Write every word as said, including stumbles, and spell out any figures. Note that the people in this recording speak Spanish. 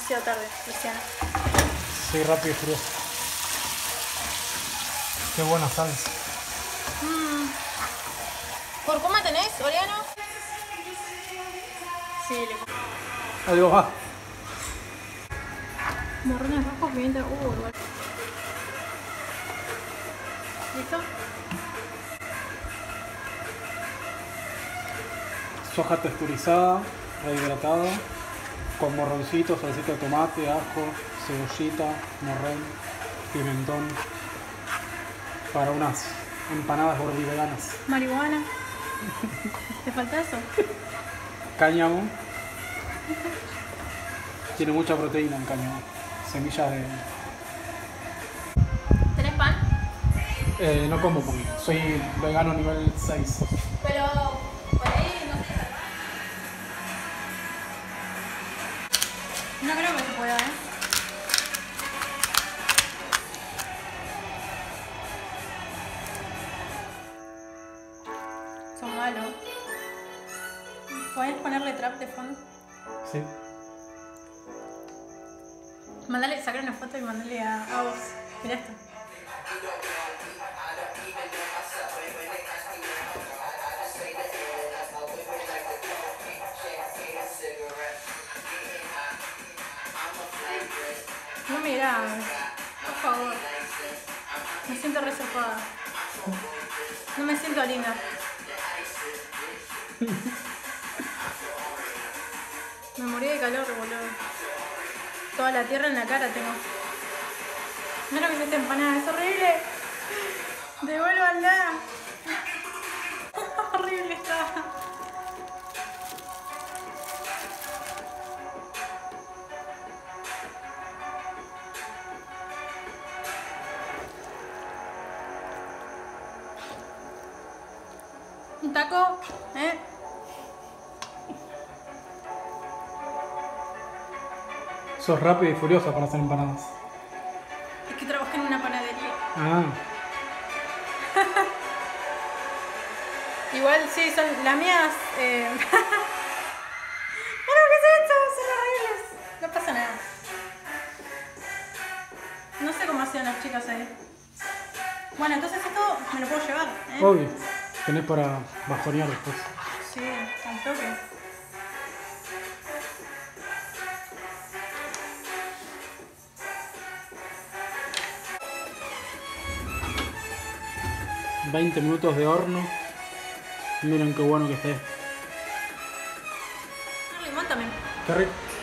demasiado tarde, Luciana. Sí, rápido y furioso. Qué buena salsa. Mm. ¿Curcuma tenés, Oriano? Sí, le pongo. Algo más. Morrones rojos, pimienta. Uh, igual. ¿Listo? Soja texturizada, rehidratada, con morroncitos, salsita de tomate, ajo, cebollita, morrón, pimentón, para unas empanadas gordiveganas. Marihuana. ¿Te falta eso? Cáñamo. Tiene mucha proteína en cáñamo. Semillas de... ¿Tenés pan? Eh, no como pan, soy vegano nivel seis. Pero por ahí no sé. No creo que se pueda, ¿eh? Son malos. ¿Podés ponerle trap de fondo? Sí. Mandale, sacar una foto y mandale a, a vos. Mirá esto. No mirá, por favor. Me siento reservada. No me siento linda. Me morí de calor, boludo. Toda la tierra en la cara tengo. Mira que esta empanada, es horrible. Devuélvanla. Horrible está. Un taco, ¿eh? Sos rápida y furiosa para hacer empanadas. Es que trabajé en una panadería. Ah. Igual sí, son las mías. Eh... Mira, ¿qué es esto? Son horribles. No pasa nada. No sé cómo hacían las chicas ahí. Bueno, entonces esto me lo puedo llevar, ¿eh? Obvio. Tenés para bajonear después. Sí, al toque. veinte minutos de horno. Miren qué bueno que esté. Limón también. Qué rico.